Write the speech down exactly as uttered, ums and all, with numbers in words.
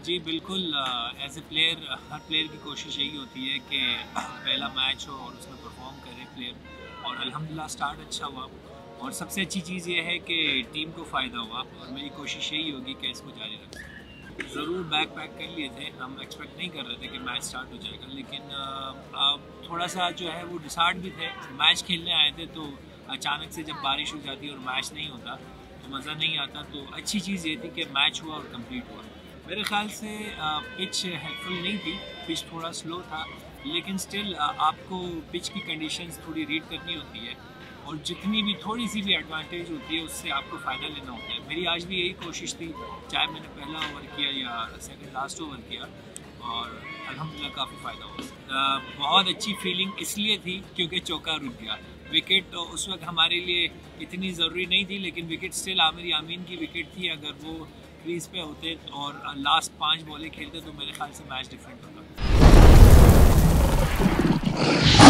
जी बिल्कुल, as a player हर player की कोशिश यही होती है कि पहला मैच हो और उसमें परफॉर्म करे प्लेयर, और अल्हम्दुलिल्लाह स्टार्ट अच्छा हुआ। और सबसे अच्छी चीज़ ये है कि टीम को फ़ायदा हुआ, और मेरी कोशिश यही होगी कि इसको जारी रखें। ज़रूर बैक पैक कर लिए थे, हम एक्सपेक्ट नहीं कर रहे थे कि मैच स्टार्ट हो जाएगा, लेकिन अब थोड़ा सा जो है वो डिसार्ट भी थे। मैच खेलने आए थे तो अचानक से जब बारिश हो जाती है और मैच नहीं होता तो मज़ा नहीं आता। तो अच्छी चीज़ ये थी कि मैच हुआ और कंप्लीट हुआ। मेरे ख्याल से पिच हेल्पफुल नहीं थी, पिच थोड़ा स्लो था, लेकिन स्टिल आपको पिच की कंडीशंस थोड़ी रीड करनी होती है, और जितनी भी थोड़ी सी भी एडवांटेज होती है उससे आपको फ़ायदा लेना होता है। मेरी आज भी यही कोशिश थी, चाहे मैंने पहला ओवर किया या सेकंड लास्ट ओवर किया, और अल्हम्दुलिल्लाह काफ़ी फ़ायदा हुआ। बहुत अच्छी फीलिंग इसलिए थी क्योंकि चौका रुक गया। विकेट तो उस वक्त हमारे लिए इतनी ज़रूरी नहीं थी, लेकिन विकेट स्टिल आमिर यामीन की विकेट थी। अगर वो क्रीज पे होते और लास्ट पाँच बॉलें खेलते तो मेरे ख्याल से मैच डिफरेंट होता।